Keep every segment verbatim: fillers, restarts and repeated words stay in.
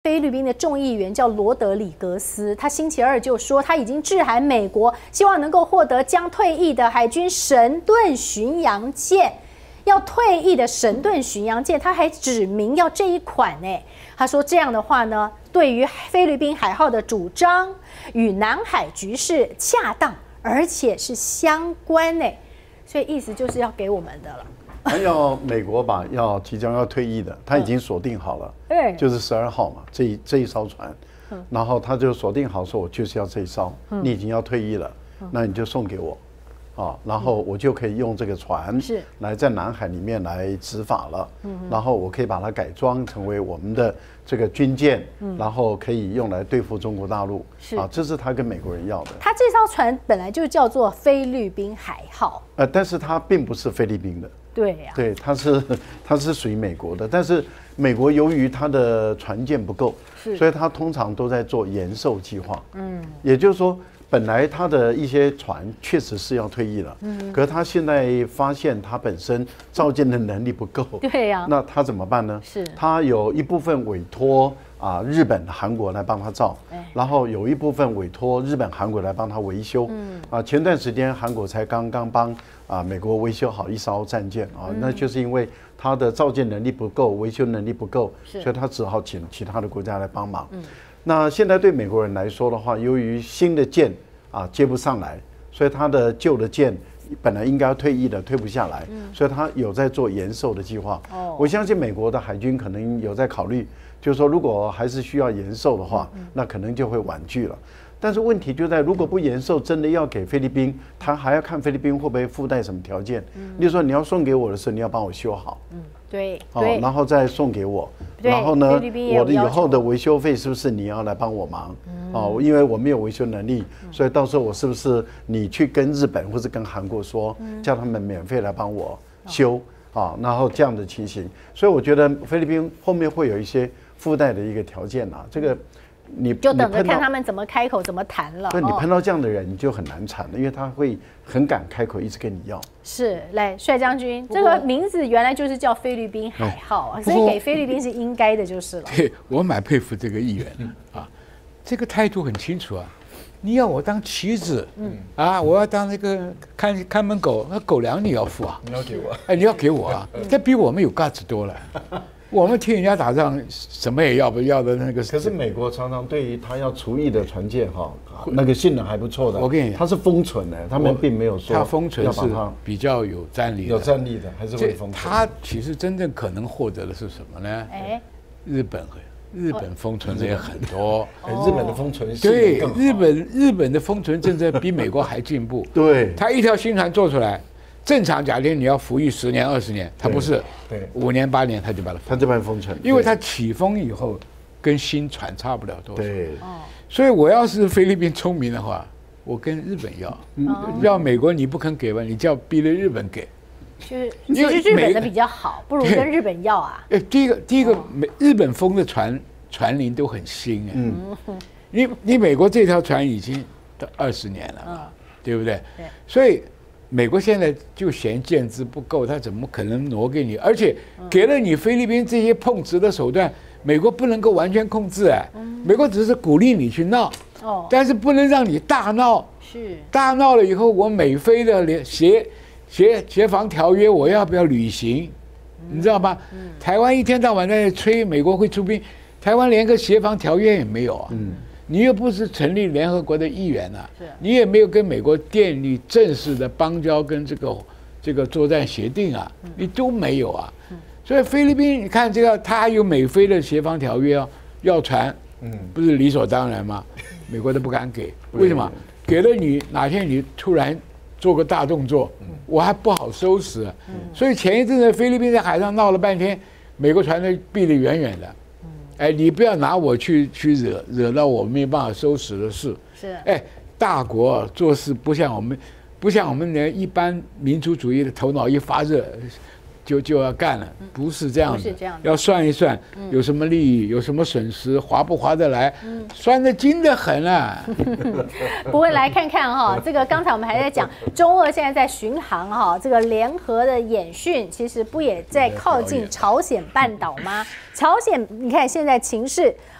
菲律宾的众议员叫罗德里格斯，他星期二就说他已经致函美国，希望能够获得将退役的海军神盾巡洋舰。要退役的神盾巡洋舰，他还指明要这一款呢。他说这样的话呢，对于菲律宾海号的主张与南海局势恰当，而且是相关呢。所以意思就是要给我们的了。 还要美国吧，要即将要退役的，他已经锁定好了，嗯、就是十二号嘛，这一这一艘船，嗯、然后他就锁定好说，我就是要这一艘，嗯、你已经要退役了，嗯、那你就送给我，啊，然后我就可以用这个船是来在南海里面来执法了，嗯、然后我可以把它改装成为我们的这个军舰，嗯、然后可以用来对付中国大陆，啊，这是他跟美国人要的。 他这艘船本来就叫做菲律宾海号， 呃，但是它并不是菲律宾的。 对呀、啊， 对，它是它是属于美国的，但是美国由于它的船舰不够，所以它通常都在做延寿计划。嗯，也就是说，本来它的一些船确实是要退役了，嗯，可是它现在发现它本身造舰的能力不够， 对呀、啊， 那它怎么办呢？ 是， 它有一部分委托啊日本、韩国来帮他造，然后有一部分委托日本、韩国来帮他维修。嗯，啊，前段时间韩国才刚刚帮。啊，美国维修好一艘战舰啊，那就是因为它的造舰能力不够，维修能力不够，所以他只好请其他的国家来帮忙。嗯，那现在对美国人来说的话，由于新的舰啊接不上来，所以他的旧的舰本来应该要退役的，退不下来，所以他有在做延寿的计划。哦，我相信美国的海军可能有在考虑，就是说如果还是需要延寿的话，那可能就会婉拒了。但是问题就在，如果不延寿，真的要给菲律宾，他还要看菲律宾会不会附带什么条件。嗯，例如说你要送给我的时候，你要帮我修好。嗯， 对， 哦，然后再送给我。然后呢，我的以后的维修费是不是你要来帮我忙？哦，因为我没有维修能力，所以到时候我是不是你去跟日本或者跟韩国说，叫他们免费来帮我修啊？然后这样的情形，所以我觉得菲律宾后面会有一些附带的一个条件啊，这个。你就等着看他们怎么开口怎么谈了。 对，你碰到这样的人，你就很难缠了，因为他会很敢开口，一直跟你要。 是，来，帅将军，这个名字原来就是叫菲律宾海号啊，所以给菲律宾是应该的，就是了。 对，我蛮佩服这个议员啊，这个态度很清楚啊。你要我当棋子，嗯啊，我要当那个看看门狗，那狗粮你要付啊， 你要给我， 哎，你要给我啊，这比我们有价值多了。我们替人家打仗，什么也要不要的那个。 可是美国常常对于他要除役的船舰哈，那个性能还不错的。 我跟你讲， 他是封存的，他们并没有说他封存是比较有战力的， 有战力的还是会封存。 他其实真正可能获得的是什么呢？哎，日本和日本封存的也很多。 日本的封存对日本日本的封存政策比美国还进步。 对， 他一条新船做出来。正常假定你要服役十年二十年，他不是， 对， 五年八年他就把它他就把它封存， 因为他起风以后跟新船差不了多少。 对， 所以我要是菲律宾聪明的话，我跟日本要，要美国你不肯给吧，你叫逼着日本给。 就是其实日本的比较好，不如跟日本要啊。 哎，第一个第一个美日本封的船船龄都很新哎，嗯，你你美国这条船已经都二十年了嘛，对不对？对，所以。美国现在就嫌舰资不够，他怎么可能挪给你？而且给了你菲律宾这些碰瓷的手段，美国不能够完全控制哎。美国只是鼓励你去闹，哦，但是不能让你大闹。 是大闹了以后，我美菲的联协协协防条约我要不要履行？你知道吗？台湾一天到晚在吹美国会出兵，台湾连个协防条约也没有啊。嗯。你又不是成立联合国的议员啊，你也没有跟美国建立正式的邦交跟这个这个作战协定啊，你都没有啊。所以菲律宾，你看这个，他还有美菲的协防条约啊，要船，嗯，不是理所当然吗？美国都不敢给，为什么？给了你，哪天你突然做个大动作，我还不好收拾。所以前一阵子菲律宾在海上闹了半天，美国船都避得远远的。哎，你不要拿我去去惹惹到我没办法收拾的事。 是， 哎，大国做事不像我们，不像我们人一般民族主义的头脑一发热，就就要干了，不是这样的，要算一算有什么利益，有什么损失，划不划得来，算得精得很啊。 不过来看看哈，这个刚才我们还在讲中俄现在在巡航哈，这个联合的演训，其实不也在靠近朝鲜半岛吗？朝鲜，你看现在情势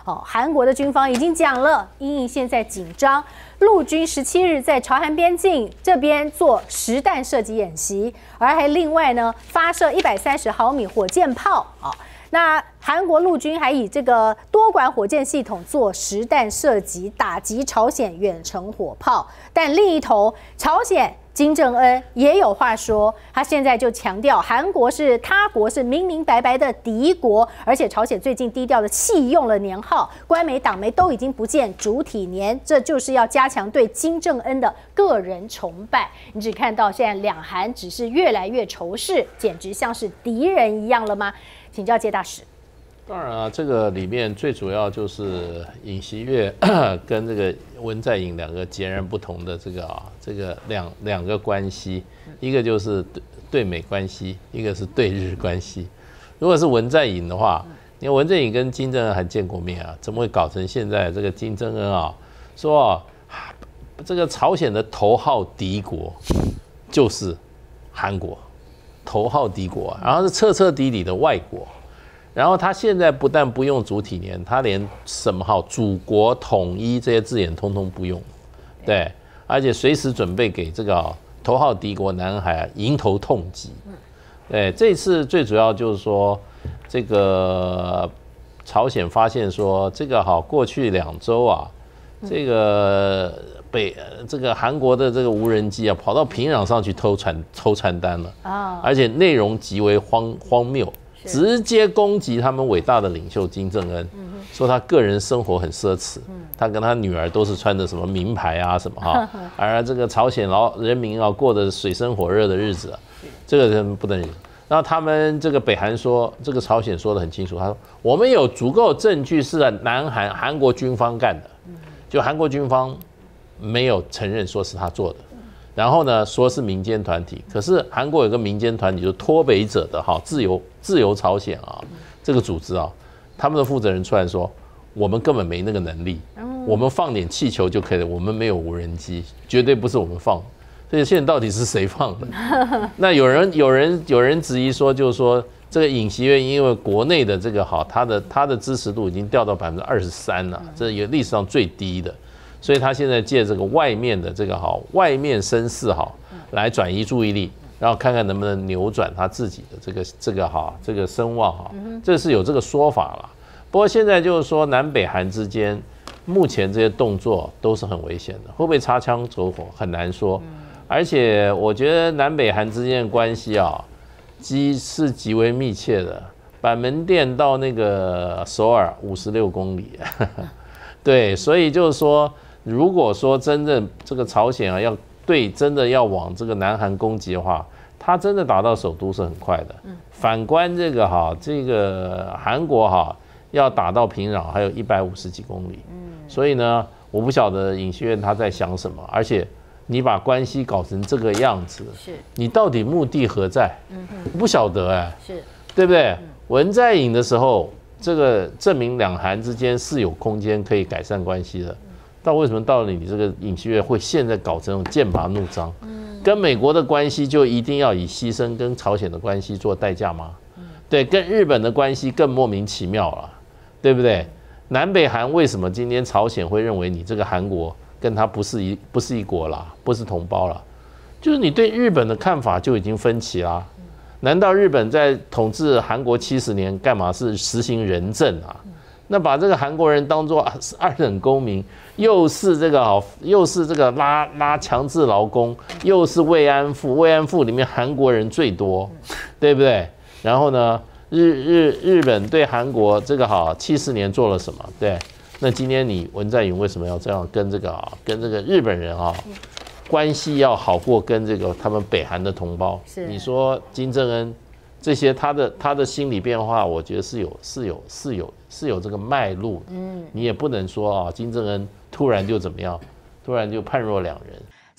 哦，韩国的军方已经讲了，因应现在紧张，陆军十七日在朝韩边境这边做实弹射击演习，而还另外呢发射一百三十毫米火箭炮啊。那韩国陆军还以这个多管火箭系统做实弹射击，打击朝鲜远程火炮。但另一头，朝鲜金正恩也有话说，他现在就强调韩国是他国是明明白白的敌国，而且朝鲜最近低调的弃用了年号，官媒党媒都已经不见主体年，这就是要加强对金正恩的个人崇拜。你只看到现在两韩只是越来越仇视，简直像是敌人一样了吗？请教谢大使。 当然啊，这个里面最主要就是尹锡悦跟这个文在寅两个截然不同的这个啊，这个两两个关系，一个就是对对美关系，一个是对日关系。如果是文在寅的话，你看文在寅跟金正恩还见过面啊，怎么会搞成现在这个金正恩啊说啊这个朝鲜的头号敌国就是韩国，头号敌国啊，然后是彻彻底底的外国。然后他现在不但不用主体年，他连什么好祖国统一这些字眼通通不用，对，而且随时准备给这个、哦、头号敌国南海、啊、迎头痛击。对，这次最主要就是说，这个朝鲜发现说，这个好过去两周啊，这个北这个韩国的这个无人机啊，跑到平壤上去偷传偷传单了啊，而且内容极为荒荒谬。直接攻击他们伟大的领袖金正恩，说他个人生活很奢侈，他跟他女儿都是穿的什么名牌啊什么哈，而这个朝鲜老人民啊过得水深火热的日子啊，这个人不能忍。然后他们这个北韩说，这个朝鲜说得很清楚，他说我们有足够证据是南韩韩国军方干的，就韩国军方没有承认说是他做的。然后呢，说是民间团体，可是韩国有个民间团体，就是脱北者的哈自由自由朝鲜啊，这个组织啊，他们的负责人出来说，我们根本没那个能力，我们放点气球就可以了，我们没有无人机，绝对不是我们放的。所以现在到底是谁放的？那有人有人有人质疑说，就是说这个尹锡悦因为国内的这个好，他的他的支持度已经掉到百分之二十三了，这也历史上最低的。所以他现在借这个外面的这个好外面声势好来转移注意力，然后看看能不能扭转他自己的这个这个哈这个声望哈，这是有这个说法了。不过现在就是说南北韩之间目前这些动作都是很危险的，会不会擦枪走火很难说。而且我觉得南北韩之间的关系啊，极是极为密切的。板门店到那个首尔五十六公里，对，所以就是说。如果说真正这个朝鲜啊要对真的要往这个南韩攻击的话，他真的打到首都是很快的。反观这个哈，这个韩国哈要打到平壤还有一百五十几公里。所以呢，我不晓得尹锡悦他在想什么，而且你把关系搞成这个样子，是你到底目的何在？不晓得哎，是对不对？文在寅的时候，这个证明两韩之间是有空间可以改善关系的。但为什么到了你这个尹锡悦会现在搞成剑拔弩张？跟美国的关系就一定要以牺牲跟朝鲜的关系做代价吗？对，跟日本的关系更莫名其妙了，对不对？南北韩为什么今天朝鲜会认为你这个韩国跟他不是一不是一国啦，不是同胞啦？就是你对日本的看法就已经分歧啦。难道日本在统治韩国七十年，干嘛是实行仁政啊？那把这个韩国人当作二等公民，又是这个好，又是这个拉拉强制劳工，又是慰安妇，慰安妇里面韩国人最多，对不对？然后呢，日日日本对韩国这个好七十年做了什么？对，那今天你文在寅为什么要这样跟这个啊，跟这个日本人啊关系要好过跟这个他们北韩的同胞？你说金正恩？这些他的他的心理变化，我觉得是有是有是有是有这个脉络的。嗯，你也不能说啊，金正恩突然就怎么样，突然就判若两人。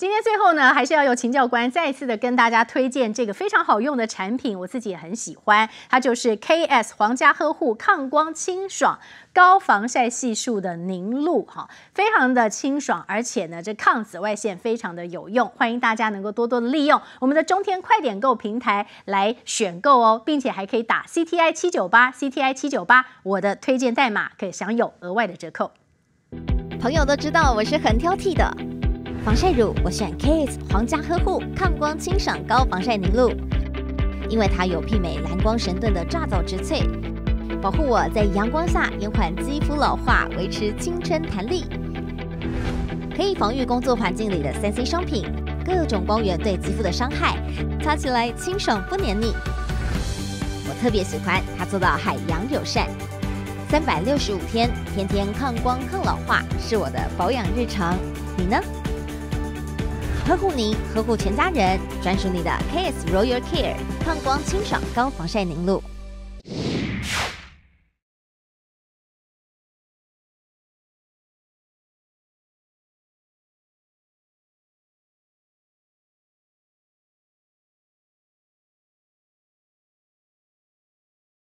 今天最后呢，还是要由秦教官再一次的跟大家推荐这个非常好用的产品，我自己也很喜欢，它就是 K S 皇家呵护抗光清爽高防晒系数的凝露，哈，非常的清爽，而且呢，这抗紫外线非常的有用，欢迎大家能够多多的利用我们的中天快点购平台来选购哦，并且还可以打 C T I 七九八 C T I 七九八，我的推荐代码可以享有额外的折扣。 朋友都知道我是很挑剔的，防晒乳我选 K S 皇家呵护抗光清爽高防晒凝露，因为它有媲美蓝光神盾的皂质萃，保护我在阳光下延缓肌肤老化，维持青春弹力，可以防御工作环境里的三 C 商品各种光源对肌肤的伤害，擦起来清爽不黏腻。我特别喜欢它做到海洋友善，三百六十五天，天天抗光抗老化，是我的保养日常。你呢？呵护您，呵护全家人，专属你的 K S Royal Care 抗光清爽高防晒凝露。